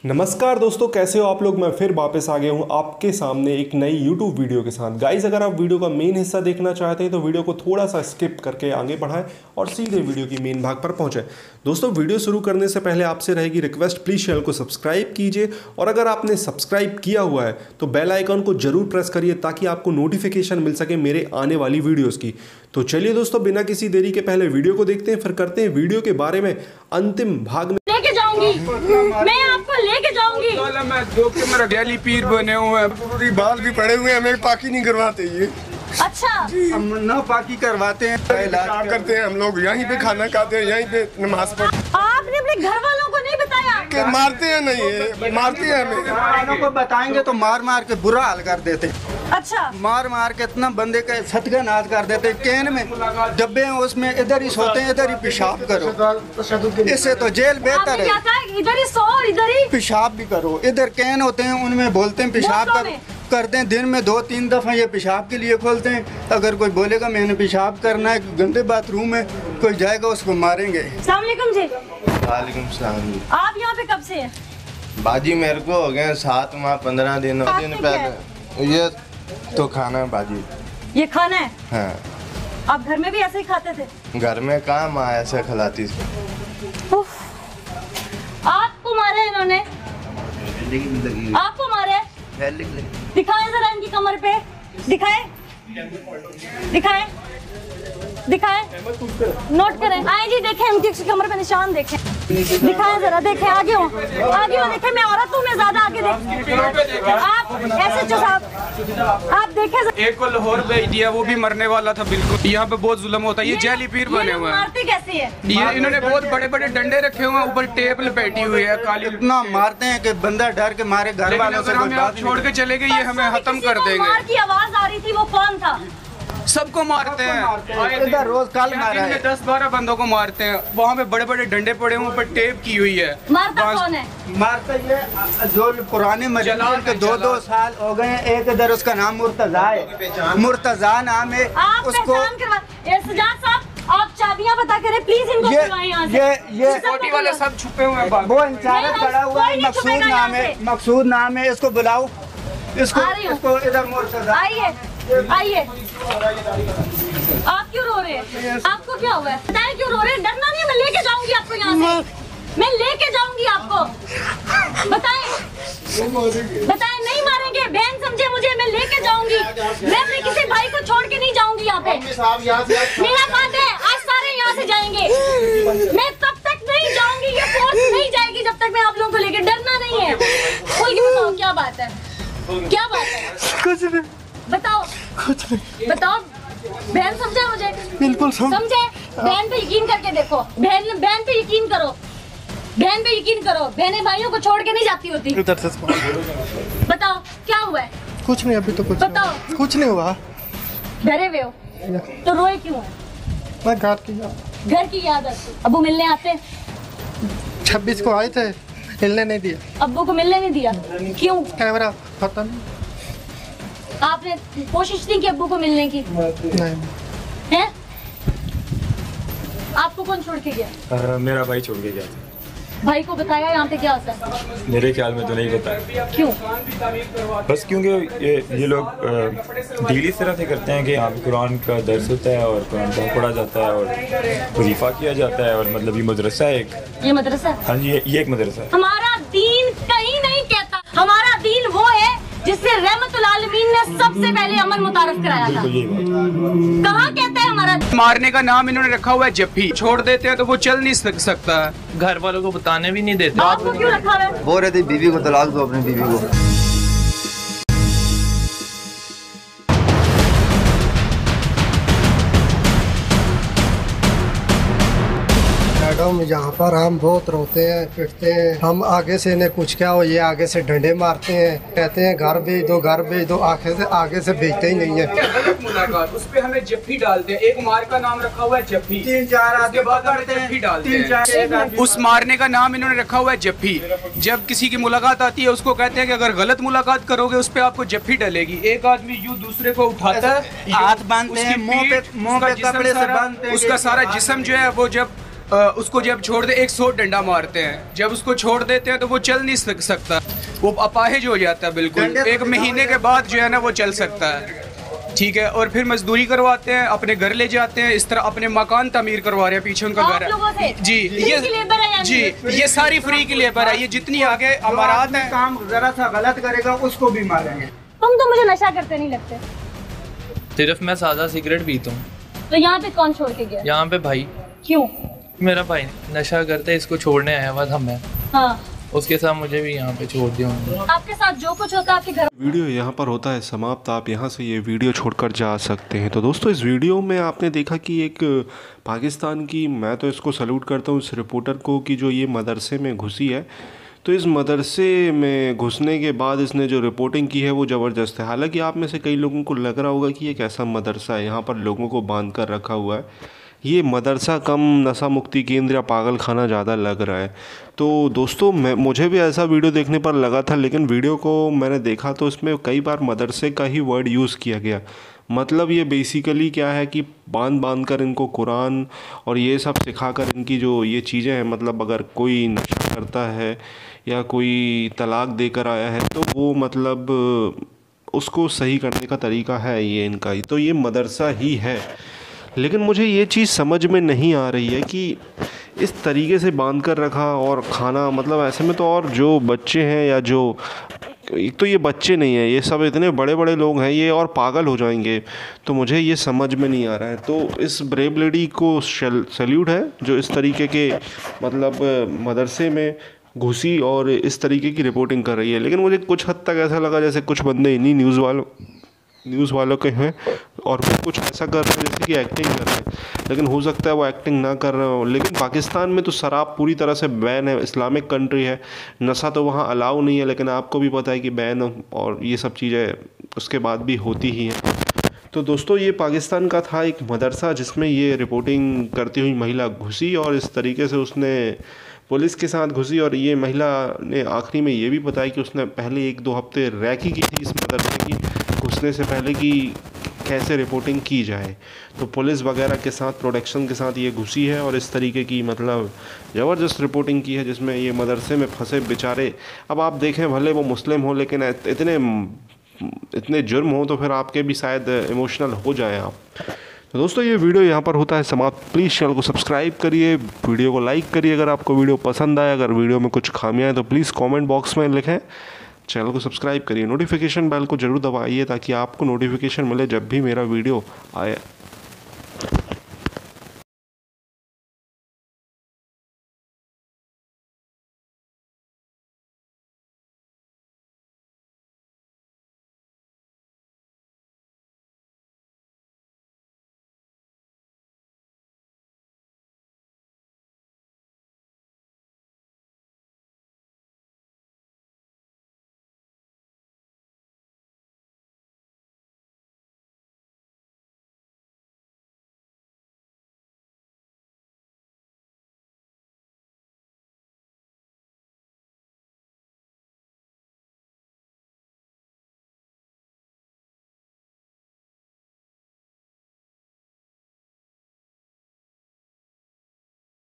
नमस्कार दोस्तों, कैसे हो आप लोग। मैं फिर वापस आ गया हूँ आपके सामने एक नई YouTube वीडियो के साथ। गाइस, अगर आप वीडियो का मेन हिस्सा देखना चाहते हैं तो वीडियो को थोड़ा सा स्किप करके आगे बढ़ाएं और सीधे वीडियो की मेन भाग पर पहुंचे। दोस्तों, वीडियो शुरू करने से पहले आपसे रहेगी रिक्वेस्ट, प्लीज़ चैनल को सब्सक्राइब कीजिए और अगर आपने सब्सक्राइब किया हुआ है तो बेल आइकन को जरूर प्रेस करिए ताकि आपको नोटिफिकेशन मिल सके मेरे आने वाली वीडियोज़ की। तो चलिए दोस्तों, बिना किसी देरी के पहले वीडियो को देखते हैं, फिर करते हैं वीडियो के बारे में अंतिम भाग में। लेके जाऊंगी मैं आपको, लेके जाऊंगी। मैं जो कि मेरा डेली पीर बने हुए हैं, पूरी बाल भी पड़े हुए हैं, हमें पाकी नहीं करवाते ये। अच्छा, हम ना पाकी करवाते हैं, क्या करते हैं हम लोग यहीं पे खाना खाते हैं, यहीं पे नमाज पढ़ते हैं। आपने अपने घर वालों को नहीं बताया कि मारते हैं? नहीं मारते हैं, हमें वालों को बताएंगे तो मार मार के बुरा हाल कर देते। अच्छा, मार मार के इतना बंदे का सत्यानाश कर देते। कैन में डब्बे हैं, उसमें इधर ही सोते हैं, इधर ही पेशाब करो। इससे तो जेल बेहतर आपने है। क्या कहा? इधर ही सो और इधर ही पेशाब भी करो। इधर कैन होते हैं, उनमें बोलते हैं पेशाब करते हैं। दिन में 2-3 दफा ये पेशाब के लिए खोलते हैं। अगर कोई बोलेगा मैंने पेशाब करना है, गंदे बाथरूम में कोई जाएगा उसको मारेंगे। अस्सलाम वालेकुम जी। वालेकुम सलाम जी। आप यहाँ पे कब से हैं? बाजी मेरे को हो गए 7 माह 15 दिन पहले। ये तो खाना है बाजी। ये खाना है? हाँ। आप घर में भी ऐसे ही खाते थे? घर में कहाँ माँ ऐसे खिलाती थी। आपको मारे इन्होंने? आपको मारे? दिखाएं जरा इनकी कमर पे, दिखाएं दिखाएं दिखाएं, नोट करें। आए जी, देखें इनकी कमर पे निशान, देखें, दिखाएं जरा, देखें। आगे हो देखें। मैं औरत हूँ, मैं ज्यादा आगे देख। आप ऐसे साहब, आप देखें। एक को लाहौर भेज दिया, वो भी मरने वाला था बिल्कुल। यहाँ पे बहुत जुल्म होता है। ये जेली पीर बने हुए हैं। मारते कैसे है? ये इन्होंने बहुत बड़े बड़े डंडे रखे हुए हैं, ऊपर टेप लपेटी हुई है काली। इतना मारते हैं कि बंदा डर के मारे घर वालों से हमें आप छोड़ के चले गए, ये हमें खत्म कर देंगे। मार की आवाज आ रही थी, वो कौन था? सबको मारते हैं। इधर रोज कल मारा है। 10-12 बंदों को मारते हैं। वहाँ पे बड़े बड़े डंडे पड़े हुए, ऊपर टेप की हुई है। मारता कौन है? मारता ये जो पुराने मजदूर के 2-2 साल हो गए हैं। एक इधर उसका नाम मुर्तजा है, मुर्तजा नाम है उसको। सजाद साहब, आप चाबियां बता कर प्लीज इनको बुलवाएं यहाँ से। ये सिक्योरिटी वाले सब छुपे हुए हैं। वो इंचार्ज खड़ा हुआ है, मकसूद नाम है, मकसूद नाम है। इसको बुलाओ, इसको इधर मुर्तजा। आइए। आप क्यों रो रहे हैं? आपको क्या हुआ है? बताएं क्यों रो रहे हैं? डरना नहीं, मैं लेके जाऊंगी आपको यहाँ से। मैं लेके जाऊंगी आपको। बताएं। नहीं मारेंगे, बहन समझे मुझे, मैं लेके जाऊंगी। मैं अपने किसी भाई को छोड़ के नहीं जाऊंगी यहाँ पे। मेरा बात है, आज सारे यहाँ से जाएंगे। मैं तब तक नहीं जाऊंगी, ये फोर्स नहीं जाएगी जब तक मैं आप लोगों को लेके। डरना नहीं है। कोई बताओ क्या बात है? क्या बात है? कुछ नहीं, बताओ। कुछ नहीं। बताओ। बहन समझे मुझे? बिल्कुल समझे। बहन पे यकीन करके देखो। बहन पे यकीन करो। बहन पे यकीन करो। बहनें भाइयों को छोड़ के नहीं जाती होती। बताओ क्या हुआ है? कुछ नहीं, अभी तो कुछ बताओ। नहीं, कुछ नहीं हुआ। डरे हुए हो तो रोए क्यों है? मैं घर की याद आती। अब्बू मिलने आते? 26 को आए थे, हिलने नहीं दिया। अब्बू को मिलने नहीं दिया? क्यों? कैमरा पता नहीं। आपने कोशिश नहीं की अब्बू को मिलने की? नहीं। हैं? आपको कौन छोड़ के गया? मेरा भाई छोड़ के गया था। भाई को बताया यहाँ पे क्या होता है? मेरे ख्याल में तो नहीं बताया। क्यों? बस क्योंकि ये लोग डील इस तरह से करते हैं कि यहाँ पे कुरान का दर्स होता है और कुरान पढ़ा जाता है और वजीफा किया जाता है और मतलब ये मदरसा है एक। ये मदरसा है? हाँ जी, ये एक मदरसा है। हमारा दीन कहीं नहीं कहता। हमारा दीन वो है जिससे रहमतुल आलमीन ने सबसे पहले अमल मुतारफ कराया था। यही बात। कहाँ कहते हैं हमारा? मारने का नाम इन्होंने रखा हुआ है जप्पी। छोड़ देते हैं तो वो चल नहीं सकता। घर वालों को बताने भी नहीं देते। आपको क्यों रखा है? बोल रहे थे बीवी को तलाक दो, अपनी बीवी को। मैडम, यहाँ पर हम बहुत रोते हैं, पिटते हैं। हम आगे से इन्हें कुछ क्या हो, ये आगे से डंडे मारते हैं, कहते हैं घर भेज दो, घर भेज दो। आगे से भेजते ही नहीं है। गलत मुलाकात, उस पे हमें जप्पी डालते हैं। एक मार का नाम रखा हुआ है जप्पी। 3-4 आगे जप्पी डालते हैं। उस मारने का नाम इन्होंने रखा हुआ है जप्पी। जब किसी की मुलाकात आती है उसको कहते हैं कि अगर गलत मुलाकात करोगे उस पे आपको जप्पी डलेगी। एक आदमी यूं दूसरे को उठाता है, हाथ बांधते हैं, मुंह पे कपड़े से बांधते हैं। उसका सारा जिस्म जो है वो जब उसको जब छोड़ दे 100 डंडा मारते हैं, जब उसको छोड़ देते हैं तो वो चल नहीं सकता, वो अपाहिज हो जाता है बिल्कुल। 1 महीने के बाद जो है ना वो चल सकता है, ठीक है। और फिर मजदूरी करवाते हैं, अपने घर ले जाते हैं, इस तरह अपने मकान तामीर करवा रहे हैं, पीछे उनका घर है जी। ये सारी फ्री की लेबर है। ये जितनी आगे अमारात है, काम जरा सा गलत करेगा उसको भी मारेंगे। तुम तो मुझे नशा करते नहीं लगते। सिर्फ मैं सादा सिगरेट पीता हूँ। तो यहाँ पे कौन छोड़ के गया? यहाँ पे भाई। क्यों? मेरा भाई नशा करते, इसको छोड़ने आया हुआ था मैं। हाँ। उसके साथ मुझे भी यहाँ पे छोड़ दिया उन्होंने। आपके साथ जो कुछ होता है आपके घर। वीडियो यहाँ पर होता है समाप्त। आप यहाँ से ये वीडियो छोड़कर जा सकते हैं। तो दोस्तों इस वीडियो में आपने देखा कि एक पाकिस्तान की, मैं तो इसको सल्यूट करता हूँ इस रिपोर्टर को, कि जो ये मदरसे में घुसी है, तो इस मदरसे में घुसने के बाद इसने जो रिपोर्टिंग की है वो ज़बरदस्त है। हालांकि आप में से कई लोगों को लग रहा होगा कि ये कैसा मदरसा है, यहाँ पर लोगों को बांध कर रखा हुआ है। ये मदरसा कम नशा मुक्ति केंद्र या पागल खाना ज़्यादा लग रहा है। तो दोस्तों मुझे भी ऐसा वीडियो देखने पर लगा था, लेकिन वीडियो को मैंने देखा तो इसमें कई बार मदरसे का ही वर्ड यूज़ किया गया। मतलब ये बेसिकली क्या है कि बांध कर इनको कुरान और ये सब सिखाकर इनकी जो ये चीज़ें हैं, मतलब अगर कोई नशा करता है या कोई तलाक देकर आया है तो वो मतलब उसको सही करने का तरीका है ये इनका। तो ये मदरसा ही है। लेकिन मुझे ये चीज़ समझ में नहीं आ रही है कि इस तरीके से बांध कर रखा और खाना, मतलब ऐसे में तो और जो बच्चे हैं या जो, एक तो ये बच्चे नहीं हैं, ये सब इतने बड़े बड़े लोग हैं, ये और पागल हो जाएंगे। तो मुझे ये समझ में नहीं आ रहा है। तो इस ब्रेव लेडी को सैल्यूट है जो इस तरीके के मतलब मदरसे में घुसी और इस तरीके की रिपोर्टिंग कर रही है। लेकिन मुझे कुछ हद तक ऐसा लगा जैसे कुछ बंदे इन्हीं न्यूज़ वालों के हैं और फिर कुछ ऐसा कर रहे हैं जैसे कि एक्टिंग कर रहे हैं। लेकिन हो सकता है वो एक्टिंग ना कर रहे हो। लेकिन पाकिस्तान में तो शराब पूरी तरह से बैन है, इस्लामिक कंट्री है, नशा तो वहाँ अलाउ नहीं है। लेकिन आपको भी पता है कि बैन और ये सब चीज़ें उसके बाद भी होती ही हैं। तो दोस्तों ये पाकिस्तान का था एक मदरसा जिसमें ये रिपोर्टिंग करती हुई महिला घुसी और इस तरीके से उसने पुलिस के साथ घुसी। और ये महिला ने आखिरी में ये भी बताया कि उसने पहले 1-2 हफ्ते रैकी की थी इस मदरसे की घुसने से पहले कि कैसे रिपोर्टिंग की जाए। तो पुलिस वगैरह के साथ प्रोटेक्शन के साथ ये घुसी है और इस तरीके की मतलब ज़बरदस्त रिपोर्टिंग की है जिसमें ये मदरसे में फंसे बेचारे। अब आप देखें भले वो मुस्लिम हो, लेकिन इतने जुर्म हो तो फिर आपके भी शायद इमोशनल हो जाए आप। तो दोस्तों ये वीडियो यहाँ पर होता है समाप्त। प्लीज़ चैनल को सब्सक्राइब करिए, वीडियो को लाइक करिए अगर आपको वीडियो पसंद आए। अगर वीडियो में कुछ खामियाँ हैं तो प्लीज़ कमेंट बॉक्स में लिखें। चैनल को सब्सक्राइब करिए, नोटिफिकेशन बेल को ज़रूर दबाइए ताकि आपको नोटिफिकेशन मिले जब भी मेरा वीडियो आए।